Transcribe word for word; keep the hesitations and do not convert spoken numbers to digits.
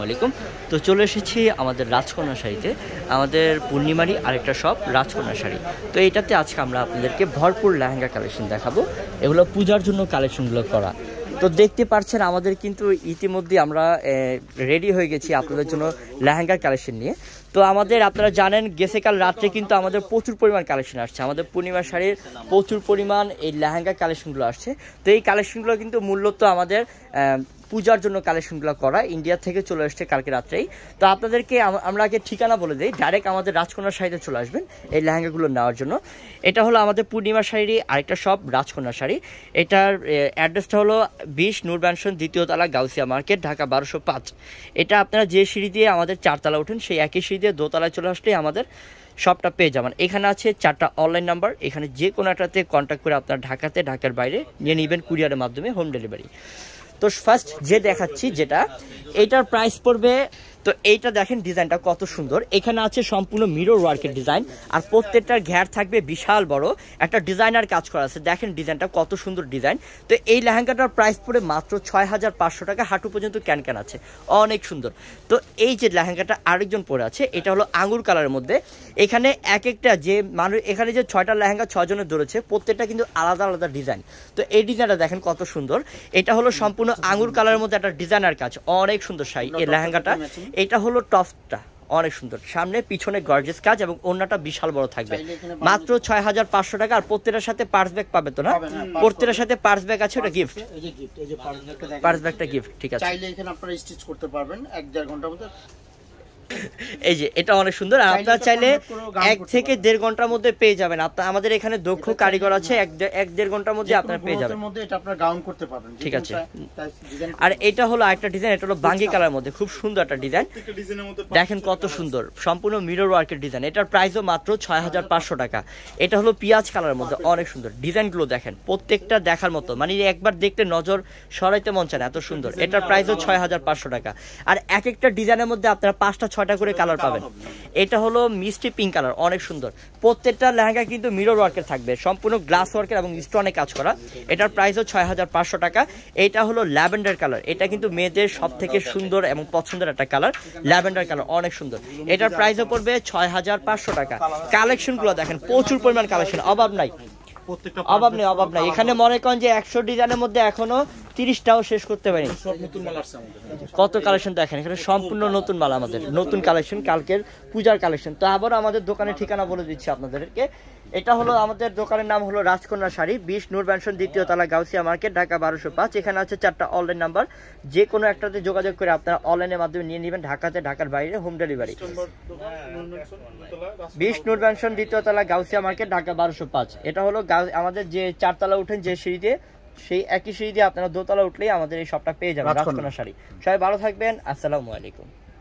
আলাইকুম। তো চলে এসেছি আমাদের রাজকন্যা শাড়িতে, আমাদের পূর্ণিমারই আরেকটা শপ রাজকন্যা শাড়ি। তো এইটাতে আজকে আমরা আপনাদেরকে ভরপুর লেহেঙ্গা কালেকশন দেখাবো। এগুলো পূজার জন্য কালেকশনগুলো করা। তো দেখতে পাচ্ছেন আমাদের কিন্তু ইতিমধ্যে আমরা রেডি হয়ে গেছি আপনাদের জন্য লেহেঙ্গার কালেকশন নিয়ে। তো আমাদের আপনারা জানেন গেছে কাল রাত্রে কিন্তু আমাদের প্রচুর পরিমাণ কালেকশন আসছে, আমাদের পূর্ণিমা শাড়ির প্রচুর পরিমাণ এই লেহেঙ্গা কালেকশনগুলো আসছে। তো এই কালেকশনগুলো কিন্তু মূলত আমাদের পূজার জন্য কালেকশনগুলো করা, ইন্ডিয়া থেকে চলে আসছে কালকে রাত্রেই। তো আপনাদেরকে আমরা আগে ঠিকানা বলে দিই, ডাইরেক্ট আমাদের রাজকন্যা শাড়িতে চলে আসবেন এই লেহেঙ্গাগুলো নেওয়ার জন্য। এটা হলো আমাদের পূর্ণিমা শাড়িরই আরেকটা শপ রাজকন্যা শাড়ি। এটার অ্যাড্রেসটা হলো বিশ নূর ম্যানশন, দ্বিতীয় তলা, গাউসিয়া মার্কেট, ঢাকা বারোশো পাঁচ। এটা আপনারা যে সিঁড়ি দিয়ে আমাদের চারতলা ওঠেন সেই একই সিঁড়ি দিয়ে দোতলায় চলে আসলেই আমাদের শপটা পেয়ে যাবেন। এখানে আছে চারটা অনলাইন নাম্বার, এখানে যে কোনো একটাতে কন্ট্যাক্ট করে আপনার ঢাকাতে ঢাকার বাইরে নিয়ে নেবেন কুরিয়ারের মাধ্যমে, হোম ডেলিভারি। তো ফার্স্ট যে দেখাচ্ছি যেটা, এইটার প্রাইস পড়বে, তো এইটা দেখেন ডিজাইনটা কত সুন্দর। এখানে আছে সম্পূর্ণ মিরর ওয়ার্কের ডিজাইন, আর প্রত্যেকটার ঘের থাকবে বিশাল বড় একটা ডিজাইনার কাজ করা আছে। দেখেন ডিজাইনটা কত সুন্দর ডিজাইন। তো এই লেহেঙ্গাটার প্রাইস পড়ে মাত্র ছয় হাজার পাঁচশো টাকা, হাঁটু পর্যন্ত ক্যান ক্যান আছে, অনেক সুন্দর। তো এই যে লেহেঙ্গাটা আরেকজন পরে আছে, এটা হলো আঙুর কালারের মধ্যে। এখানে এক একটা যে মানুষ, এখানে যে ছয়টা লেহেঙ্গা ছয়জনের ধরেছে, প্রত্যেকটা কিন্তু আলাদা আলাদা ডিজাইন। তো এই ডিজাইনটা দেখেন কত সুন্দর। এটা হলো সম্পূর্ণ আঙুর কালারের মধ্যে একটা ডিজাইনার কাজ, অনেক সুন্দর শাড়ি এই লেহেঙ্গাটা। এটা হলো টপটা, অনেক সুন্দর, সামনে পিছনে গর্জিয়াস কাজ এবং ওড়নাটা বিশাল বড় থাকবে। মাত্র ছয় হাজার পাঁচশো টাকা। আর প্রত্যেকটার সাথে পার্স ব্যাগ পাবে তো না? প্রত্যেকটার সাথে পার্স ব্যাগ আছে, ওটা গিফট, পার্স ব্যাগটা গিফট। ঠিক আছে, চাইলে এখানে আপনারা স্টিচ করতে পারবেন এক দেড় ঘন্টার মধ্যে। এই যে এটা অনেক সুন্দর, আর আপনারা চাইলে এক থেকে দেড় ঘন্টার মধ্যে পেয়ে যাবেন। আপনার আমাদের এখানে দক্ষ কারিগর আছে, এক দেড় ঘন্টার মধ্যে আপনারা পেয়ে যাবেন। ঠিক আছে। আর এটা হলো আরেকটা ডিজাইন, এটা হলো বাঙ্গি কালার মধ্যে, খুব সুন্দর একটা ডিজাইন। দেখেন কত সুন্দর, সম্পূর্ণ মিরর ওয়ার্কের ডিজাইন। এটার প্রাইসও মাত্র ছয় হাজার পাঁচশো টাকা। এটা হলো পেঁয়াজ কালারের মধ্যে, অনেক সুন্দর ডিজাইনগুলো দেখেন, প্রত্যেকটা দেখার মতো, মানে একবার দেখলে নজর সরাইতে মন চায় না, এত সুন্দর। এটার প্রাইসও ছয় হাজার পাঁচশো টাকা। আর এক একটা ডিজাইনের মধ্যে আপনারা পাঁচটা ছয়টা করে কালার পাবেন। এটা হলো মিষ্টি পিঙ্ক কালার, অনেক সুন্দর। প্রত্যেকটা লেহেঙ্গা কিন্তু মিরর ওয়ার্কের থাকবে, সম্পূর্ণ গ্লাস ওয়ার্কের এবং স্টোনে কাজ করা। এটার প্রাইসও ছয় হাজার পাঁচশো টাকা। এটা হলো ল্যাভেন্ডার কালার, এটা কিন্তু মেয়েদের সব থেকে সুন্দর এবং পছন্দের একটা কালার, ল্যাভেন্ডার কালার, অনেক সুন্দর। এটার প্রাইসও পড়বে ছয় হাজার পাঁচশো টাকা। কালেকশনগুলো দেখেন, প্রচুর পরিমাণ কালেকশন, অভাব নাই, অভাব নেই, অভাব নাই। এখানে মনে করেন যে একশো ডিজাইনের মধ্যে এখনো তিরিশটাও শেষ করতে পারি। কত কালেকশন দেখেন, এখানে সম্পূর্ণ নতুন মাল, আমাদের নতুন কালেকশন, কালকের পূজার কালেকশন। তো আবার আমাদের দোকানের ঠিকানা বলে দিচ্ছি আপনাদেরকে। এটা হলো আমাদের দোকানের নাম হলো রাজকন্যা শাড়ি, বিশ নূর ম্যানশন, দ্বিতীয় তলা, গাউসিয়া মার্কেট, ঢাকা বারোশো পাঁচ। এখানে আছে চারটা অনলাইন নাম্বার, যে কোনো একটাতে যোগাযোগ করে আপনারা অনলাইনের মাধ্যমে নিয়ে নেবেন, ঢাকাতে ঢাকার বাইরে হোম ডেলিভারি। বিশ নূর ম্যানশন, দ্বিতীয় তলা, গাউসিয়া মার্কেট, ঢাকা বারোশো পাঁচ। এটা হলো আমাদের যে চারতলা উঠেন যে সিঁড়ি দিয়ে, সেই একই সিঁড়ি দিয়ে আপনারা দোতলা উঠলেই আমাদের এই শপটা পেয়ে যাবেন, রাজকন্যা শাড়ি। সবাই ভালো থাকবেন, আসসালামু আলাইকুম।